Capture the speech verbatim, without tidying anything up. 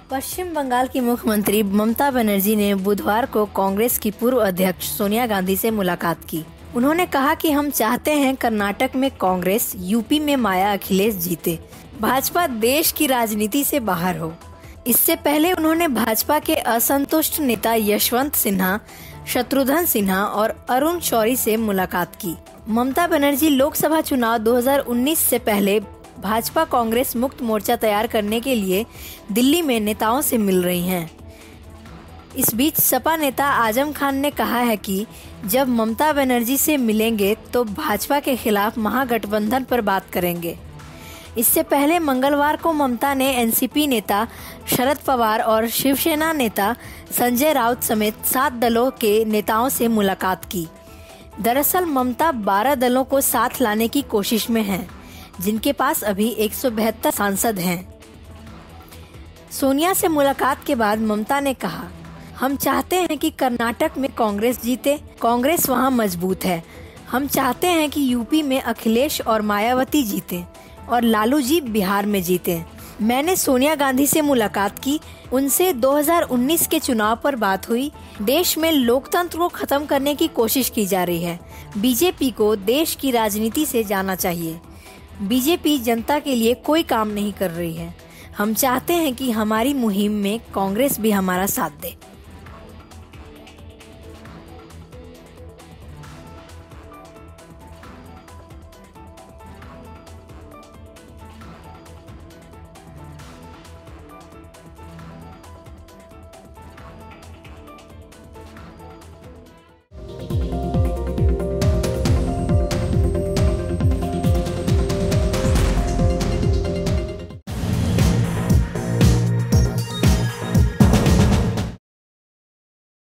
पश्चिम बंगाल की मुख्यमंत्री ममता बनर्जी ने बुधवार को कांग्रेस की पूर्व अध्यक्ष सोनिया गांधी से मुलाकात की। उन्होंने कहा कि हम चाहते हैं कर्नाटक में कांग्रेस, यूपी में माया अखिलेश जीते, भाजपा देश की राजनीति से बाहर हो। इससे पहले उन्होंने भाजपा के असंतुष्ट नेता यशवंत सिन्हा, शत्रुघ्न सिन्हा और अरुण शौरी से मुलाकात की। ममता बनर्जी लोकसभा चुनाव दो हज़ार उन्नीस से पहले भाजपा कांग्रेस मुक्त मोर्चा तैयार करने के लिए दिल्ली में नेताओं से मिल रही हैं। इस बीच सपा नेता आजम खान ने कहा है कि जब ममता बनर्जी से मिलेंगे तो भाजपा के खिलाफ महागठबंधन पर बात करेंगे। इससे पहले मंगलवार को ममता ने एनसीपी नेता शरद पवार और शिवसेना नेता संजय राउत समेत सात दलों के नेताओं से मुलाकात की। दरअसल ममता बारह दलों को साथ लाने की कोशिश में हैं, जिनके पास अभी एक सौ बहत्तर सांसद हैं। सोनिया से मुलाकात के बाद ममता ने कहा, हम चाहते हैं कि कर्नाटक में कांग्रेस जीते, कांग्रेस वहां मजबूत है। हम चाहते हैं कि यूपी में अखिलेश और मायावती जीते और लालू जी बिहार में जीते। मैंने सोनिया गांधी से मुलाकात की, उनसे दो हज़ार उन्नीस के चुनाव पर बात हुई। देश में लोकतंत्र को खत्म करने की कोशिश की जा रही है। बीजेपी को देश की राजनीति से जाना चाहिए। बीजेपी जनता के लिए कोई काम नहीं कर रही है। हम चाहते हैं कि हमारी मुहिम में कांग्रेस भी हमारा साथ दे।